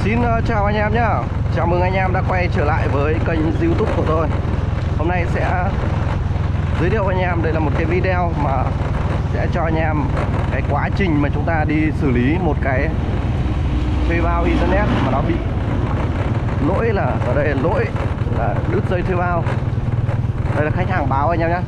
Xin chào anh em nhé. Chào mừng anh em đã quay trở lại với kênh YouTube của tôi. Hôm nay sẽ giới thiệu với anh em, đây là một cái video mà sẽ cho anh em cái quá trình mà chúng ta đi xử lý một cái thuê bao internet mà nó bị lỗi, là ở đây là lỗi là đứt dây thuê bao. Đây là khách hàng báo anh em nhé.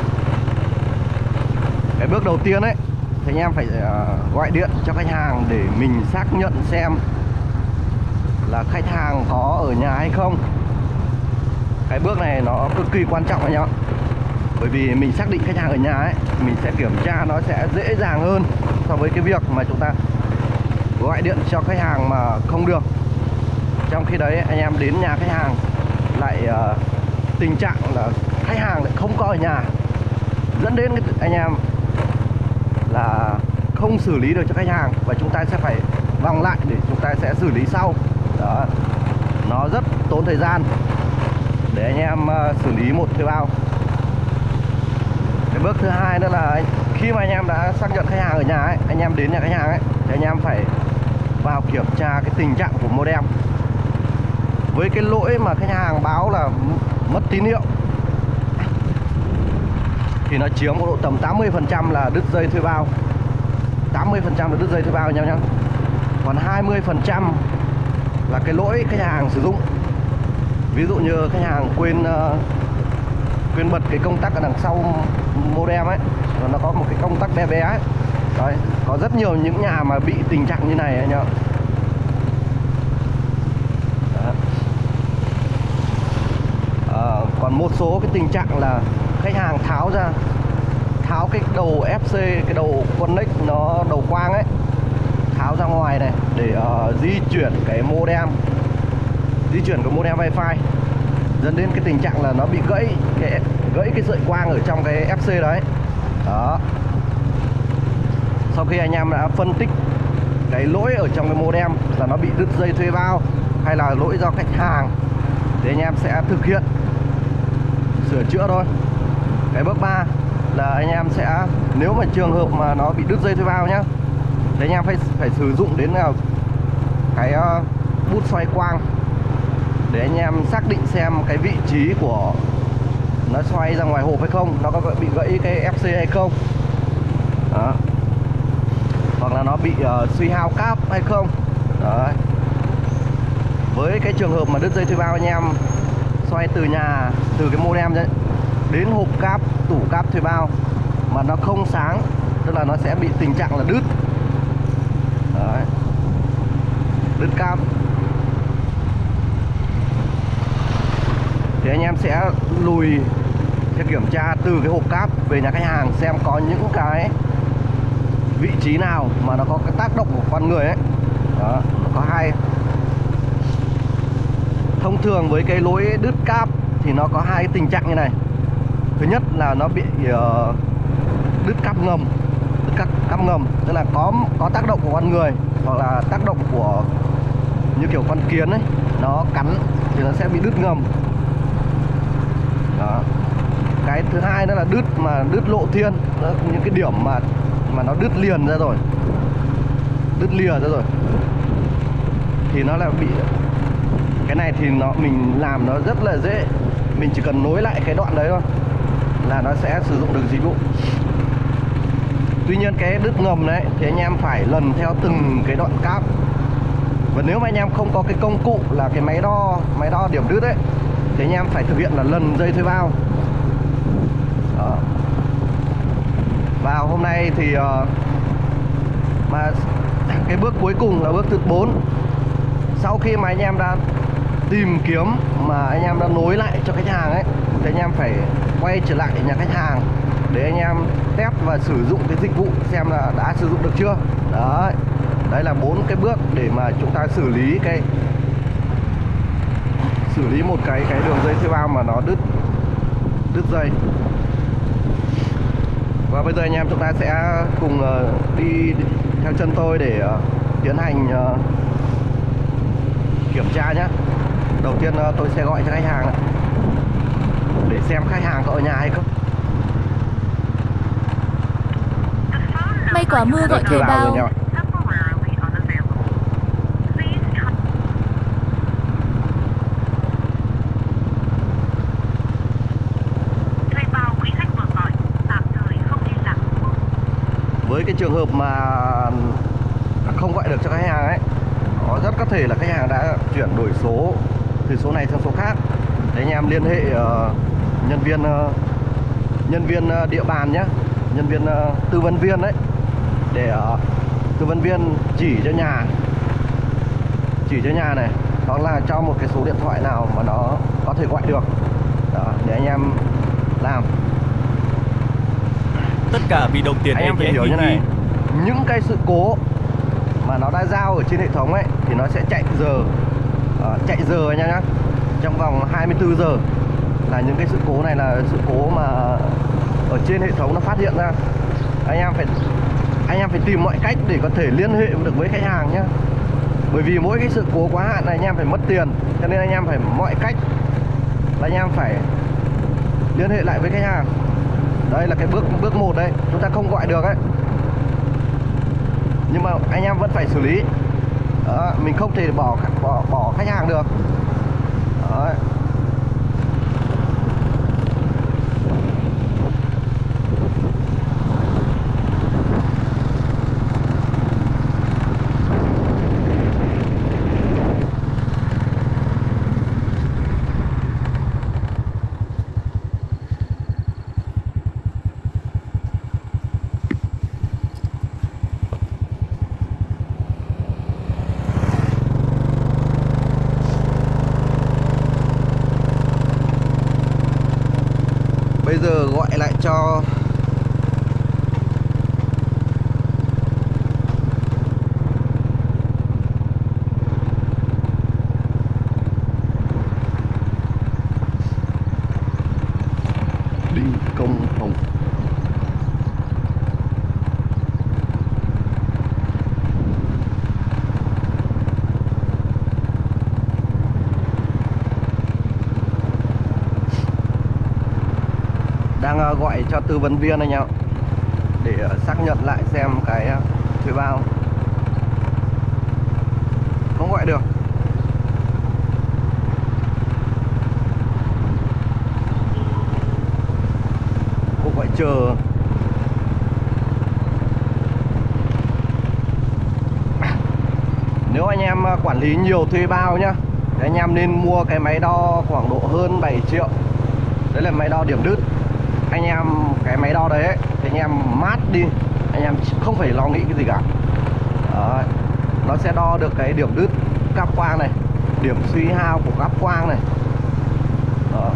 Cái bước đầu tiên ấy thì anh em phải gọi điện cho khách hàng để mình xác nhận xem là khách hàng có ở nhà hay không. Cái bước này nó cực kỳ quan trọng anh em ạ. Bởi vì mình xác định khách hàng ở nhà ấy, mình sẽ kiểm tra nó sẽ dễ dàng hơn so với cái việc mà chúng ta gọi điện cho khách hàng mà không được. Trong khi đấy anh em đến nhà khách hàng lại tình trạng là khách hàng lại không có ở nhà, dẫn đến anh em là không xử lý được cho khách hàng, và chúng ta sẽ phải vòng lại để chúng ta sẽ xử lý sau. Đó, nó rất tốn thời gian để anh em xử lý một thuê bao. Cái bước thứ hai nữa là khi mà anh em đã xác nhận khách hàng ở nhà ấy, anh em đến nhà khách hàng ấy, thì anh em phải vào kiểm tra cái tình trạng của modem. Với cái lỗi mà khách hàng báo là mất tín hiệu thì nó chiếm một độ tầm 80% là đứt dây thuê bao. 80% là đứt dây thuê bao anh em nhé. Còn 20% là cái lỗi khách hàng sử dụng. Ví dụ như khách hàng quên bật cái công tắc ở đằng sau modem ấy, nó có một cái công tắc bé bé ấy. Đấy, có rất nhiều những nhà mà bị tình trạng như này anh nhá. Còn một số cái tình trạng là khách hàng tháo cái đầu FC, cái đầu connect, nó đầu quang ấy, tháo ra ngoài này để di chuyển cái modem wifi, dẫn đến cái tình trạng là nó bị gãy cái sợi quang ở trong cái FC đấy. Đó. Sau khi anh em đã phân tích cái lỗi ở trong cái modem là nó bị đứt dây thuê bao hay là lỗi do khách hàng, thì anh em sẽ thực hiện sửa chữa thôi. Cái bước 3 là anh em sẽ, nếu mà trường hợp mà nó bị đứt dây thuê bao nhá, thì anh em phải sử dụng đến cái bút xoay quang để anh em xác định xem cái vị trí của nó xoay ra ngoài hộp hay không, nó có bị gãy cái FC hay không. Đó. Hoặc là nó bị suy hao cáp hay không. Đấy. Với cái trường hợp mà đứt dây thuê bao, anh em xoay từ cái modem đấy đến hộp cáp, tủ cáp thuê bao mà nó không sáng, tức là nó sẽ bị tình trạng là đứt. Đấy. Đứt cáp thì anh em sẽ kiểm tra từ cái hộp cáp về nhà khách hàng xem có những cái vị trí nào mà nó có cái tác động của con người ấy. Đó, nó có hai. Thông thường với cái lỗi đứt cáp thì nó có hai cái tình trạng như này. Thứ nhất là nó bị đứt cáp ngầm, tức là có tác động của con người hoặc là tác động của như kiểu con kiến ấy, nó cắn thì nó sẽ bị đứt ngầm. Đó. Cái thứ hai đó là đứt lộ thiên, đó, những cái điểm mà nó đứt liền ra rồi, đứt lìa ra rồi, thì nó là bị, cái này thì mình làm nó rất là dễ, mình chỉ cần nối lại cái đoạn đấy thôi là nó sẽ sử dụng được dịch vụ. Tuy nhiên cái đứt ngầm đấy thì anh em phải lần theo từng cái đoạn cáp, và nếu mà anh em không có cái công cụ là cái máy đo điểm đứt ấy, thì anh em phải thực hiện là lần dây thuê bao. Đó. Và hôm nay thì mà cái bước cuối cùng là bước thứ 4. Sau khi mà anh em đã tìm kiếm mà anh em đã nối lại cho khách hàng ấy, thì anh em phải quay trở lại nhà khách hàng để anh em test và sử dụng cái dịch vụ xem là đã sử dụng được chưa. Đấy. Đấy là 4 cái bước để mà chúng ta xử lý một cái đường dây thuê bao mà nó đứt dây. Và bây giờ anh em chúng ta sẽ cùng đi theo chân tôi để tiến hành kiểm tra nhé. Đầu tiên tôi sẽ gọi cho khách hàng để xem khách hàng có ở nhà hay không. May quá mưa gọi thuê bao. với cái trường hợp mà không gọi được cho khách hàng ấy, có rất có thể là khách hàng đã chuyển đổi số từ số này sang số khác. Thế anh em liên hệ nhân viên địa bàn nhé, nhân viên tư vấn viên đấy, để tư vấn viên chỉ cho nhà này, hoặc là cho một cái số điện thoại nào mà nó có thể gọi được. Đó, để anh em làm. Tất cả vì đồng tiền. Anh em phải hiểu như này, những cái sự cố mà nó đã giao ở trên hệ thống ấy thì nó sẽ chạy giờ anh em nhé, trong vòng 24 giờ là những cái sự cố này là sự cố mà ở trên hệ thống nó phát hiện ra. Anh em phải tìm mọi cách để có thể liên hệ được với khách hàng nhé. Bởi vì mỗi cái sự cố quá hạn này anh em phải mất tiền, cho nên anh em phải mọi cách là anh em phải liên hệ lại với khách hàng. Đây là cái bước 1 đây, chúng ta không gọi được ấy, nhưng mà anh em vẫn phải xử lý. Đó, mình không thể bỏ khách hàng được. Đấy. Bây giờ gọi lại cho Đinh Công Hồng. Đang gọi cho tư vấn viên anh em để xác nhận lại xem cái thuê bao. Không gọi được. Cô gọi chờ. Nếu anh em quản lý nhiều thuê bao nhá, thì anh em nên mua cái máy đo khoảng độ hơn 7 triệu. Đấy là máy đo điểm đứt. Anh em cái máy đo đấy ấy, thì anh em mát đi, anh em không phải lo nghĩ cái gì cả. Đấy, nó sẽ đo được cái điểm đứt cáp quang này, điểm suy hao của cáp quang này. Đó.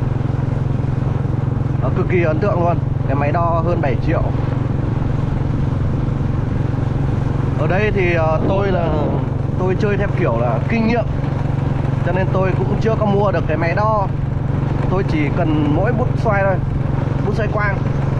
Nó cực kỳ ấn tượng luôn. Cái máy đo hơn 7 triệu. Ở đây thì tôi chơi theo kiểu là kinh nghiệm, cho nên tôi cũng chưa có mua được cái máy đo. Tôi chỉ cần mỗi bút xoay thôi, bút xoay quang.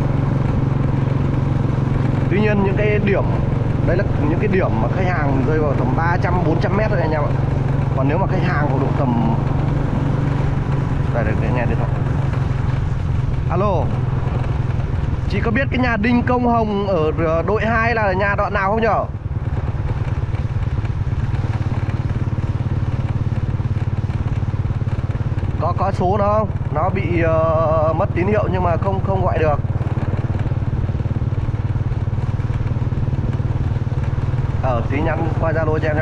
Tuy nhiên những cái điểm đấy là những cái điểm mà khách hàng rơi vào tầm 300-400 mét thôi anh em ạ. Còn nếu mà khách hàng vào độ tầm đây được nghe điện thoại. Alo, chị có biết cái nhà Đinh Công Hồng ở đội 2 là nhà đoạn nào không nhở? Có số nó không? Nó bị mất tín hiệu nhưng mà không gọi được. Tí nhắn qua Zalo cho em nhé.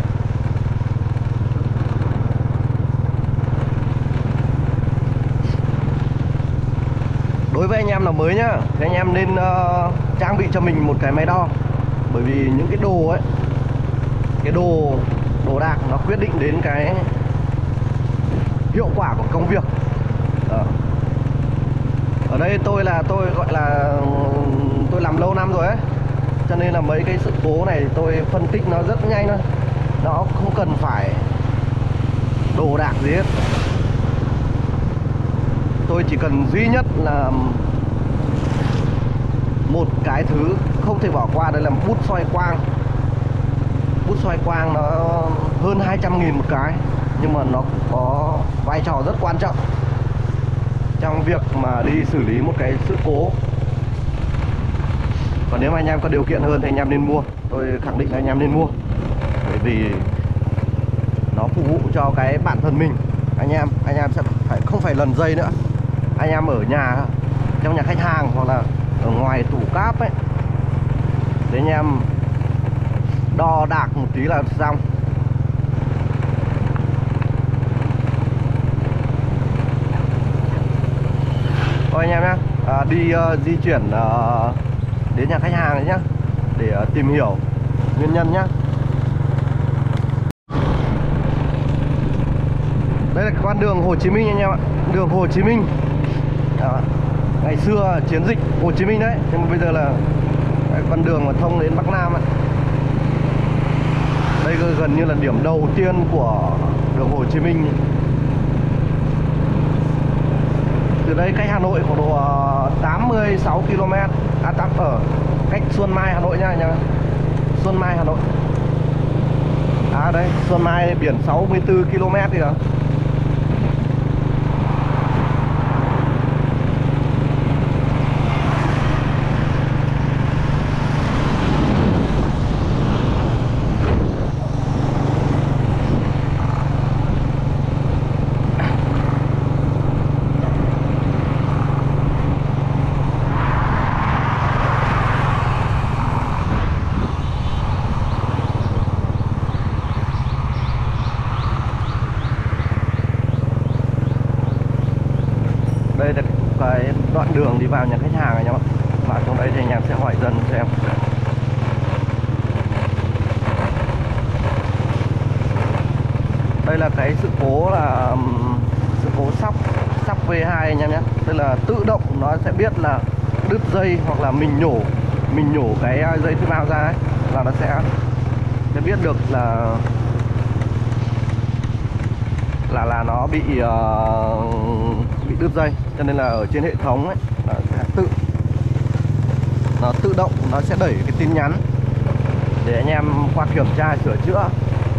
Đối với anh em là mới nhá, thì anh em nên trang bị cho mình một cái máy đo. Bởi vì những cái đồ ấy, cái đồ đạc nó quyết định đến cái hiệu quả của công việc. Ở đây tôi gọi là tôi làm lâu năm rồi ấy, cho nên là mấy cái sự cố này tôi phân tích nó rất nhanh thôi. Nó không cần phải đồ đạc gì hết. Tôi chỉ cần duy nhất là một cái thứ không thể bỏ qua, đây là bút xoay quang. Bút xoay quang nó hơn 200.000 một cái, nhưng mà nó có vai trò rất quan trọng trong việc mà đi xử lý một cái sự cố. Còn nếu mà anh em có điều kiện hơn thì anh em nên mua. Tôi khẳng định là anh em nên mua, bởi vì nó phục vụ cho cái bản thân mình. Anh em sẽ không phải lần dây nữa. Anh em ở nhà, trong nhà khách hàng hoặc là ở ngoài tủ cáp ấy, để anh em đo đạc một tí là xong. Thôi anh em nhé, đi di chuyển đến nhà khách hàng đấy nhá, để tìm hiểu nguyên nhân nhá. Đây là con đường Hồ Chí Minh anh em ạ, đường Hồ Chí Minh. Ngày xưa chiến dịch Hồ Chí Minh đấy, nhưng mà bây giờ là con đường mà thông đến Bắc Nam ấy. Đây gần như là điểm đầu tiên của đường Hồ Chí Minh. Từ đây cách Hà Nội khoảng độ 86 km. Ở cách Xuân Mai Hà Nội nha anh em. Xuân Mai Hà Nội. Đây Xuân Mai biển 64 km kìa. Đây là cái đoạn đường đi vào nhà khách hàng này nhá. Vào trong đấy thì anh em sẽ hỏi dân xem. Đây là cái sự cố là sự cố sóc V2 anh em nhé. Tức là tự động nó sẽ biết là đứt dây hoặc là mình nhổ cái dây thuê bao ra ấy, là nó sẽ biết được là nó bị đứt dây. Cho nên là ở trên hệ thống ấy nó sẽ tự động nó sẽ đẩy cái tin nhắn để anh em qua kiểm tra sửa chữa.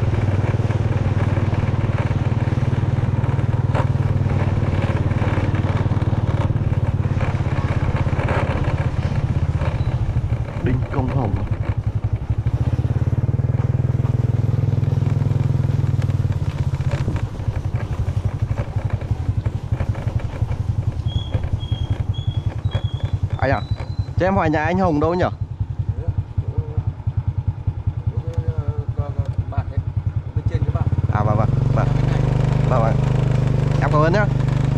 Đinh Công Hồng. Anh à, cho em hỏi nhà anh Hồng đâu nhỉ? Vâng. Em cảm ơn nhá.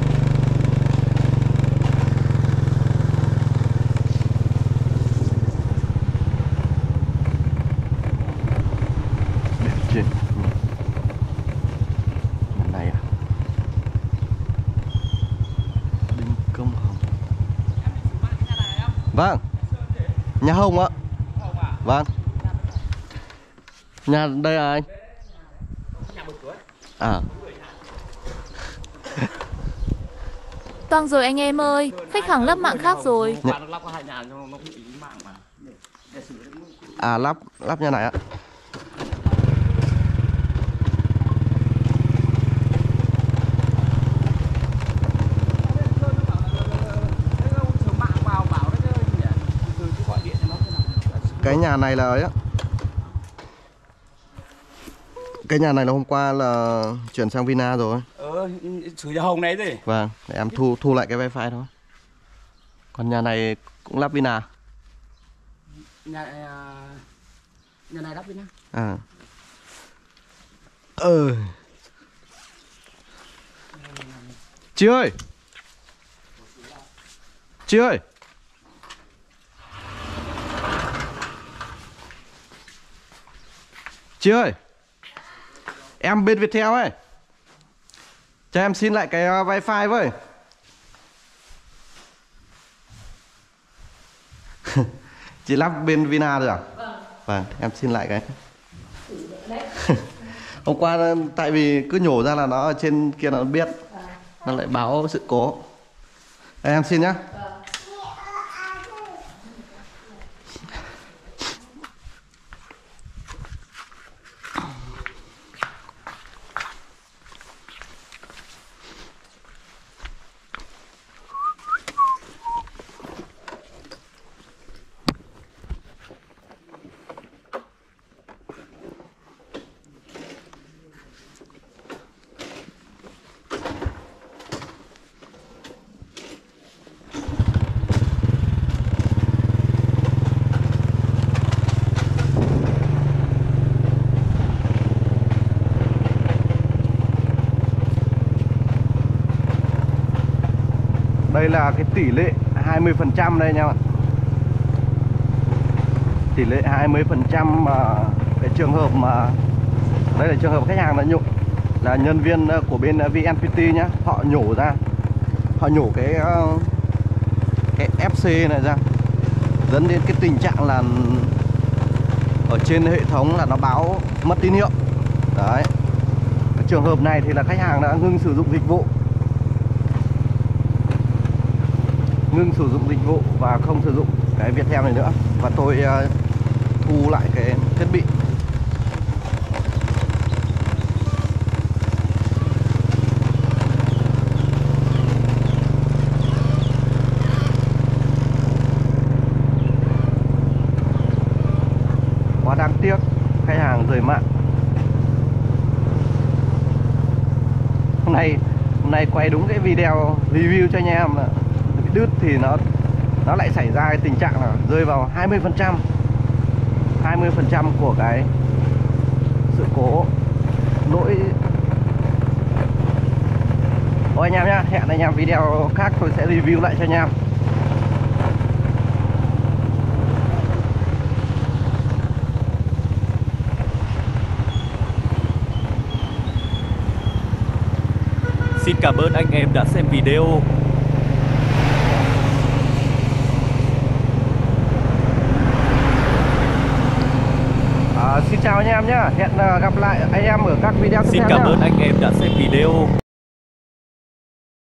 Trên này à? Đinh Công Hồng. Vâng. Nhà Hồng ạ. Vâng. Nhà đây là anh. Toang rồi anh em ơi, khách hàng lắp mạng khác rồi. Lắp nhà này ạ. Cái nhà này là ấy á. Cái nhà này là hôm qua là chuyển sang Vina rồi. Sửa nhà Hồng này gì? Vâng, để em thu lại cái wifi thôi. Còn nhà này cũng lắp Vina. Nhà này lắp Vina. Chị ơi. Chị ơi. Chị ơi. Em bên Viettel ấy. Cho em xin lại cái wifi với. Chị lắp bên Vina rồi à? Vâng, em xin lại cái. Hôm qua tại vì cứ nhổ ra là nó ở trên kia nó biết. Nó lại báo sự cố. Đây, em xin nhá. là cái tỷ lệ 20% đây nha bạn. Tỷ lệ 20% mà cái trường hợp mà đây là trường hợp khách hàng đã nhổ, là nhân viên của bên VNPT nhá, họ nhổ ra, họ nhổ cái FC này ra, dẫn đến cái tình trạng là ở trên hệ thống là nó báo mất tín hiệu. Đấy, cái trường hợp này thì là khách hàng đã ngưng sử dụng dịch vụ, và không sử dụng cái Viettel này nữa, và tôi thu lại cái thiết bị. Quá đáng tiếc, khách hàng rời mạng. Hôm nay quay đúng cái video review cho anh em là đứt thì nó lại xảy ra cái tình trạng là rơi vào 20% của cái sự cố lỗi. Thôi anh em nhá, hẹn anh em video khác tôi sẽ review lại cho anh em. Xin cảm ơn anh em đã xem video. Xin chào anh em nhé. Hẹn gặp lại anh em ở các video tiếp Xin theo cảm nhá. ơn anh em đã xem video.